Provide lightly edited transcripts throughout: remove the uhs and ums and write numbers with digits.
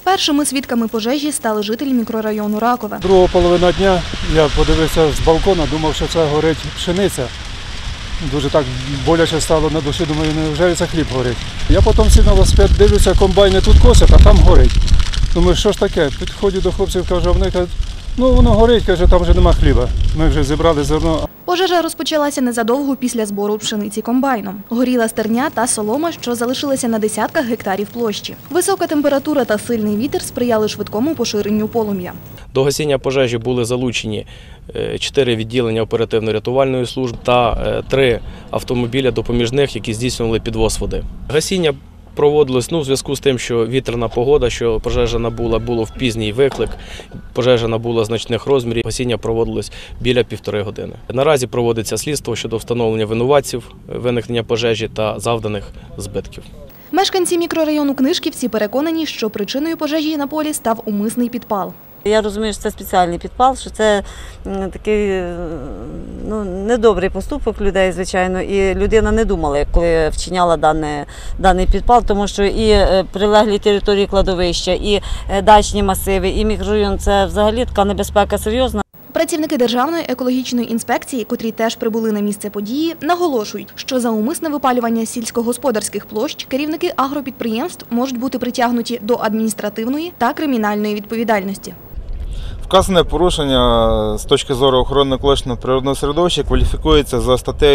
Першими свідками пожежі стали жителі мікрорайону Ракове. Друга половина дня я подивився з балкона, думав, що це горить пшениця. Дуже так боляче стало на душі, думаю, невже це хліб горить. Я потім сів на велосипед, дивлюся, комбайни тут косять, а там горить. Думаю, що ж таке? Підходжу до хлопців, кажу, а вони кажуть, ну воно горить, каже, там вже нема хліба. Ми вже зібрали зерно. Пожежа розпочалася незадовго після збору пшениці комбайном. Горіла стерня та солома, що залишилася на десятках гектарів площі. Висока температура та сильний вітер сприяли швидкому поширенню полум'я. До гасіння пожежі були залучені 4 відділення оперативно-рятувальної служби та 3 автомобіля допоміжних, які здійснювали підвоз води. Гасіння проводилось у зв'язку з тим, що вітряна погода, що пожежа було в пізній виклик, пожежа набула значних розмірів. Гасіння проводилось біля 1,5 години. Наразі проводиться слідство щодо встановлення винуватців виникнення пожежі та завданих збитків. Мешканці мікрорайону Книжківці переконані, що причиною пожежі на полі став умисний підпал. Я розумію, що це спеціальний підпал, що це такий недобрий поступок людей, звичайно, і людина не думала, коли вчиняла даний підпал, тому що і прилеглі території кладовища, і дачні масиви, і мікрорайон – це взагалі така небезпека серйозна. Працівники Державної екологічної інспекції, котрі теж прибули на місце події, наголошують, що за умисне випалювання сільськогосподарських площ керівники агропідприємств можуть бути притягнуті до адміністративної та кримінальної відповідальності. Вказане порушення з точки зору охорони екологічного природного середовища кваліфікується за статтею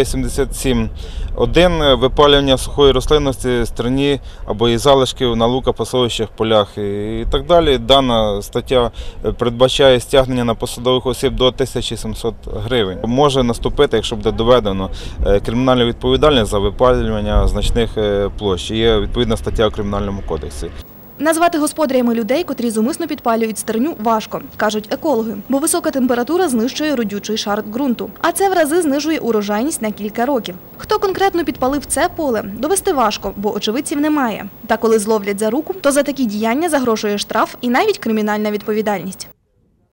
77.1 випалювання сухої рослинності з терні або її залишків на луках, пасовищах, полях і так далі. Дана стаття передбачає стягнення на посадових осіб до 1700 гривень. Може наступити, якщо буде доведено, кримінальна відповідальність за випалювання значних площ. Є відповідна стаття у Кримінальному кодексі. Назвати господарями людей, котрі зумисно підпалюють стерню, важко, кажуть екологи, бо висока температура знищує родючий шар ґрунту. А це в рази знижує урожайність на кілька років. Хто конкретно підпалив це поле, довести важко, бо очевидців немає. Та коли зловлять за руку, то за такі діяння загрожує штраф і навіть кримінальна відповідальність.